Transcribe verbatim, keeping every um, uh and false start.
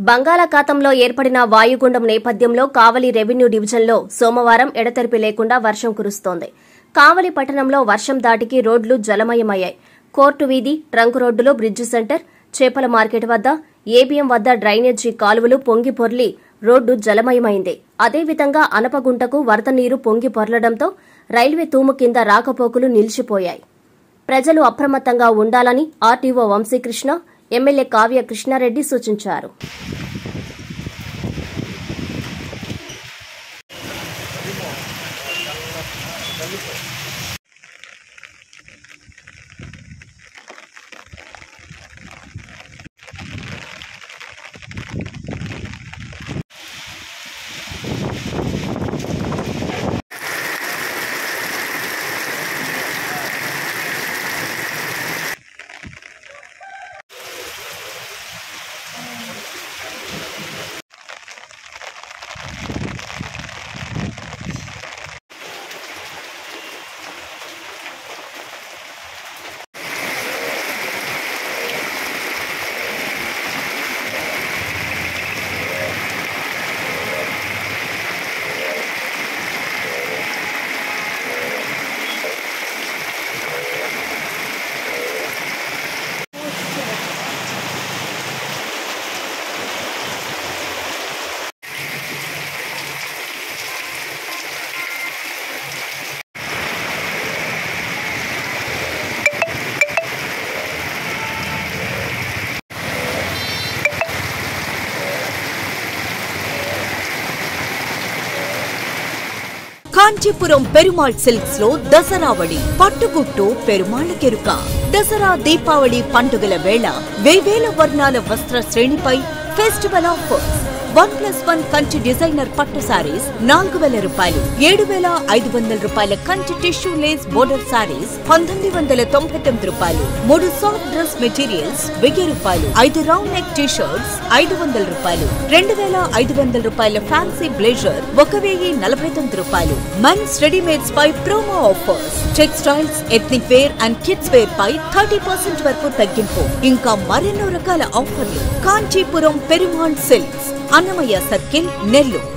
బంగాళాఖాతంలో ఏర్పడిన వాయుగుండం నేపథ్యంలో కావలి రెవెన్యూ డివిజన్లో సోమవారం ఎడతెరిపి లేకుండా వర్షం కురుస్తోంది. కావలి పట్టణంలో వర్షం దాటికి రోడ్లు జలమయమయ్యాయి. కోర్టు వీధి, ట్రంక్ రోడ్డులో బ్రిడ్జి సెంటర్, చేపల మార్కెట్ వద్ద, ఏబీఎం వద్ద డ్రైనేజీ కాలువలు పొంగి పొర్లి రోడ్డు జలమయమైంది. అదేవిధంగా అనపగుంటకు వరద నీరు పొంగి పొర్లడంతో రైల్వే తూము కింద రాకపోకలు నిలిచిపోయాయి. ప్రజలు అప్రమత్తంగా ఉండాలని ఆర్టీఓ వంశీకృష్ణ, ఎమ్మెల్యే కావ్య కృష్ణారెడ్డి సూచించారు. కాంచీపురం పెరుమాళ్ సిల్క్స్ లో దసరావళి పట్టుగుట్టు పెరుమాళ్ కెరుక. దసరా దీపావళి పండుగల వేళ వేవేల వర్ణాల వస్త్ర శ్రేణిపై festival offers. One plus one Kanchi designer పట్టు సారీస్ నాలుగు వేల రూపాయలు, ఏడు వేల ఐదు వందల రూపాయల Kanchi tissue lace border saris పంతొమ్మిది వందల తొంభై తొమ్మిది రూపాయలు, మూడు సాఫ్ట్ డ్రెస్ మెటీరియల్స్ వెయ్యి రూపాయలు, ఐదు రౌండ్ నెక్ టీ షర్ట్స్ ఐదు వందల రూపాయలు, రెండు వేల ఐదు వందల రూపాయల ఫ్యాన్సీ బ్లేజర్ ఒక వెయ్యి నలభై తొమ్మిది రూపాయలు. మెన్స్ రెడీమేడ్స్ పై promo offers. Textiles, ethnic wear and kids wear పై థర్టీ పర్సెంట్ వరకు తగ్గింపు. ఇంకా మరెన్నో రకాల ఆఫర్లు. Kanchipuram Perumal silks, Annamayya circle, Nellore.